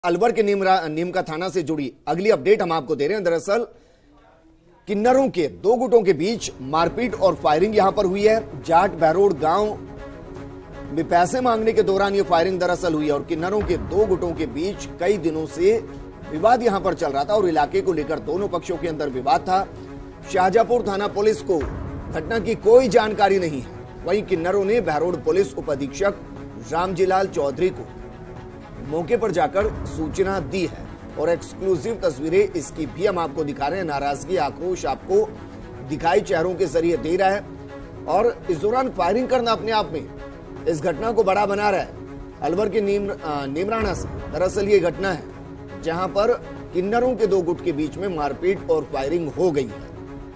अलवर के नीमका थाना से जुड़ी अगली अपडेट हम आपको दे रहे हैं। दरअसल किन्नरों के दो गुटों के बीच मारपीट और फायरिंग यहां पर हुई है। जाट बहरोड गांव में पैसे मांगने के दौरान यह फायरिंग दरअसल हुई है और किन्नरों के दो गुटों के बीच कई दिनों से विवाद यहां पर चल रहा था और इलाके को लेकर दोनों पक्षों के अंदर विवाद था। शाहजहांपुर थाना पुलिस को घटना की कोई जानकारी नहीं है। वहीं किन्नरों ने बहरोड पुलिस उप अधीक्षक रामजीलाल चौधरी को मौके पर जाकर सूचना दी है और एक्सक्लूसिव तस्वीरें इसकी भी हम आपको दिखा रहे हैं। नाराजगी आक्रोश आपको दिखाई चेहरों के जरिए दे रहा है और इस दौरान फायरिंग करना अपने आप में इस घटना को बड़ा बना रहा है। अलवर के नीमराना से दरअसल ये घटना है जहां पर किन्नरों के दो गुट के बीच में मारपीट और फायरिंग हो गई है।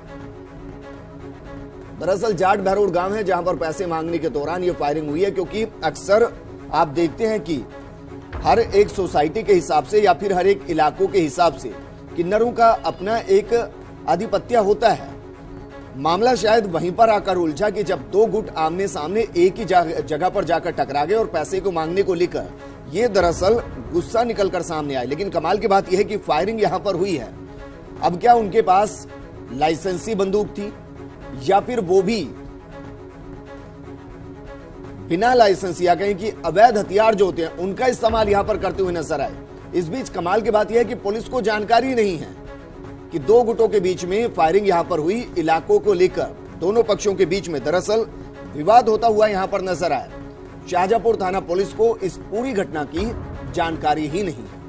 दरअसल जाट बहरोड गांव है जहां पर पैसे मांगने के दौरान ये फायरिंग हुई है, क्योंकि अक्सर आप देखते हैं कि हर एक सोसाइटी के हिसाब से या फिर हर एक इलाकों के हिसाब से किन्नरों का अपना एक आधिपत्य होता है। मामला शायद वहीं पर आकर उलझा कि जब दो गुट आमने सामने एक ही जगह पर जाकर टकरा गए और पैसे को मांगने को लेकर ये दरअसल गुस्सा निकलकर सामने आए। लेकिन कमाल की बात यह है कि फायरिंग यहां पर हुई है। अब क्या उनके पास लाइसेंसी बंदूक थी या फिर वो भी बिना लाइसेंस या कहें कि अवैध हथियार जो होते हैं उनका इस्तेमाल यहां पर करते हुए नजर आए। इस बीच कमाल की बात यह है कि पुलिस को जानकारी नहीं है कि दो गुटों के बीच में फायरिंग यहां पर हुई। इलाकों को लेकर दोनों पक्षों के बीच में दरअसल विवाद होता हुआ यहां पर नजर आया। शाहजहांपुर थाना पुलिस को इस पूरी घटना की जानकारी ही नहीं है।